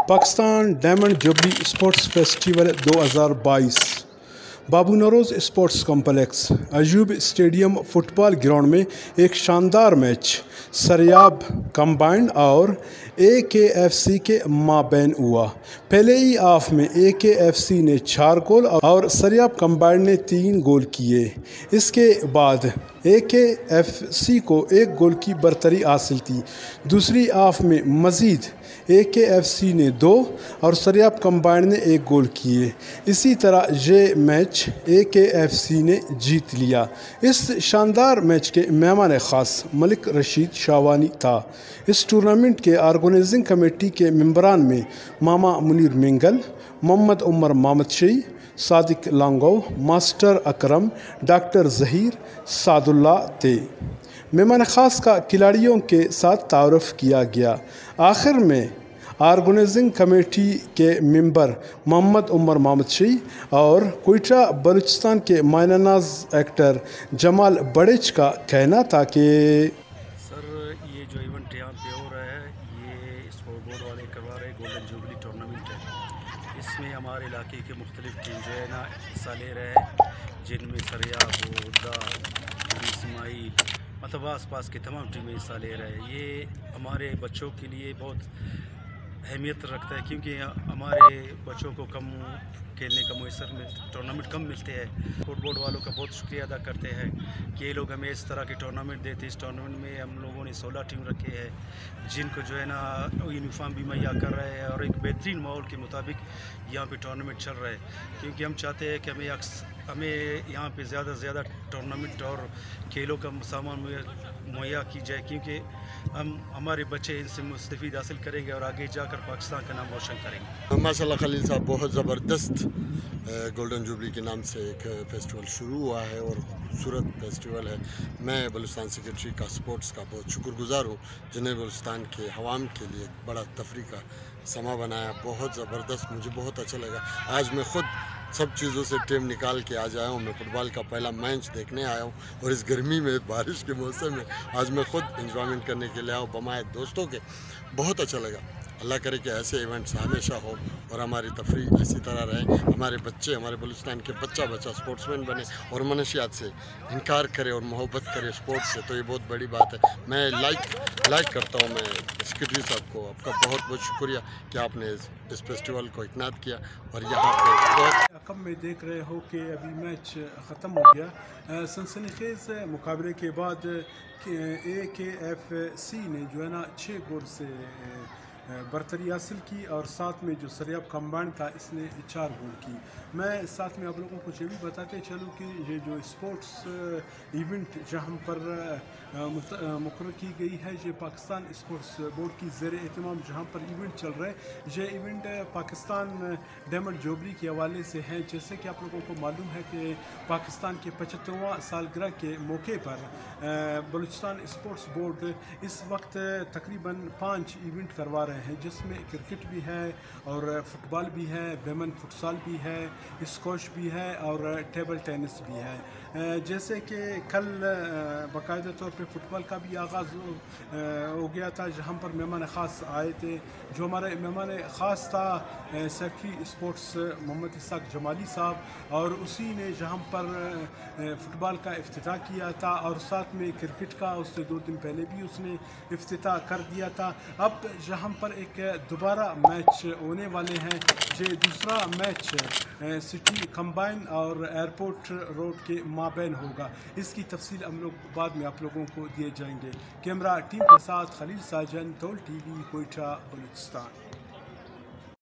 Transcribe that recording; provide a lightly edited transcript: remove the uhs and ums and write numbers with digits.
Pakistan diamond jubilee sports festival 2022 Babu Nauroz sports complex Ayub stadium football ground میں ایک شاندار match Sariab combined اور AKFC کے مابین ہوا۔ پہلے ہی ہاف میں AKFC نے 4 گول اور سریاب کمبائنڈ نے 3 گول کیے۔ اس کے بعد AKFC کو 1 گول کی برتری حاصل تھی۔ دوسری ہاف میں مزید AKFC نے 2 اور سریاب کمبائنڈ نے 1 گول کیے۔ اسی طرح یہ میچ AKFC نے جیت لیا۔ اس شاندار میچ کے مہمان خاص ملک رشید شاوانی تھا۔ اس ٹورنامنٹ کے آرگنائزنگ کمیٹی کے ممبران میں ماما Munir Mengal, Muhammad Umar Mamdshahi, Sadiq Lango, master Akram, doctor Zaheer Saadullah تھے۔ مہمان خاص کا کھلاڑیوں کے ساتھ تعارف کیا گیا۔ آخر میں آرگنائزنگ کمیٹی کے ممبر محمد عمر مامدشاہی اور کوئٹہ بلوچستان کے مایہ ناز ایکٹر جمال بڑیچ کا کہنا تھا کہ سر یہ جو ایونٹ یہاں پہ ہو رہا ہے یہ اسپورٹ بورڈ والے کروا رہے گولڈن جوبلی ٹورنامنٹ ہے۔ اس میں ہمارے علاقے کے مختلف ٹیم جو ہے نا حصہ لے رہے ہیں، جن میں سریاب، ادا، اسماعیل، مطلب آس پاس کے تمام ٹیمیں حصہ لے رہے ہیں۔ یہ ہمارے بچوں کے لیے بہت اہمیت رکھتا ہے، کیونکہ ہمارے بچوں کو کم کھیلنے کا میسر ٹورنامنٹ کم ملتے ہیں۔ فٹ بال والوں کا بہت شکریہ ادا کرتے ہیں کہ یہ لوگ ہمیں اس طرح کے ٹورنامنٹ دیتے۔ اس ٹورنامنٹ میں ہم لوگوں نے 16 ٹیم رکھے ہیں، جن کو جو ہے نا یونیفارم بھی مہیا کر رہے ہیں، اور ایک بہترین ماحول کے مطابق یہاں پہ ٹورنامنٹ چل رہا ہے، کیونکہ ہم چاہتے ہیں کہ ہمیں یہاں پہ زیادہ سے زیادہ ٹورنامنٹ اور کھیلوں کا سامان مہیا کی جائے، کیونکہ ہمارے بچے ان سے مستفید حاصل کریں گے اور آگے جا کر پاکستان کا نام روشن کریں گے۔ ماشاء اللہ خلیل صاحب، بہت زبردست گولڈن جوبلی کے نام سے ایک فیسٹیول شروع ہوا ہے اور خوبصورت فیسٹیول ہے۔ میں بلوچستان سیکرٹری کا سپورٹس کا بہت شکر گزار ہوں، جنہیں بلوچستان کے عوام کے لیے ایک بڑا تفریح کا سما بنایا۔ بہت زبردست، مجھے بہت اچھا لگا۔ آج میں خود سب چیزوں سے ٹیم نکال کے آج آیا ہوں۔ میں فٹ بال کا پہلا میچ دیکھنے آیا ہوں، اور اس گرمی میں، بارش کے موسم میں آج میں خود انجوائمنٹ کرنے کے لیے آیا ہوں بمائے دوستوں کے۔ بہت اچھا لگا۔ اللہ کرے کہ ایسے ایونٹس ہمیشہ ہو اور ہماری تفریح اسی طرح رہے، ہمارے بچے، ہمارے بلوچستان کے بچہ اسپورٹس مین بنے اور منشیات سے انکار کرے اور محبت کرے اسپورٹس سے، تو یہ بہت بڑی بات ہے۔ میں لائک کرتا ہوں میں سیکرٹری صاحب کو، آپ کا بہت بہت شکریہ کہ آپ نے اس فیسٹیول کو اقناعت کیا، اور یہاں پہ بہت رقم میں دیکھ رہے ہو کہ ابھی میچ ختم ہو گیا۔ سنسنی خیز مقابلے کے بعد AKFC نے جو ہے نا 6 گول سے برتری حاصل کی، اور ساتھ میں جو سریاب کمبائنڈ تھا اس نے 4 گول کی۔ میں ساتھ میں آپ لوگوں کو یہ بھی بتاتے چلوں کہ یہ جو اسپورٹس ایونٹ جہاں پر مقرر کی گئی ہے، یہ پاکستان اسپورٹس بورڈ کی زیر اہتمام جہاں پر ایونٹ چل رہا ہے، یہ ایونٹ پاکستان ڈائمنڈ جوبلی کے حوالے سے ہے۔ جیسے کہ آپ لوگوں کو معلوم ہے کہ پاکستان کے 75واں سالگرہ کے موقع پر بلوچستان اسپورٹس بورڈ اس وقت تقریباً 5 ایونٹ کروا رہے ہیں، جس میں کرکٹ بھی ہے اور فٹ بال بھی ہے، ویمن فٹسال بھی ہے، اسکواش بھی ہے اور ٹیبل ٹینس بھی ہے۔ جیسے کہ کل باقاعدہ طور پہ فٹ بال کا بھی آغاز ہو گیا تھا، جہاں پر مہمان خاص آئے تھے۔ جو ہمارے مہمان خاص تھا سیکٹری اسپورٹس محمد اسحاق جمالی صاحب، اور اسی نے جہاں پر فٹ بال کا افتتاح کیا تھا، اور ساتھ میں کرکٹ کا اس سے 2 دن پہلے بھی اس نے افتتاح کر دیا تھا۔ اب جہاں پر ایک دوبارہ میچ ہونے والے ہیں، یہ دوسرا میچ سٹی کمبائن اور ایئرپورٹ روڈ کے مابین ہوگا۔ اس کی تفصیل ہم لوگ بعد میں آپ لوگوں کو دیے جائیں گے۔ کیمرہ ٹیم کے ساتھ خلیل ساجن، تول TV، کوئٹہ، بلوچستان۔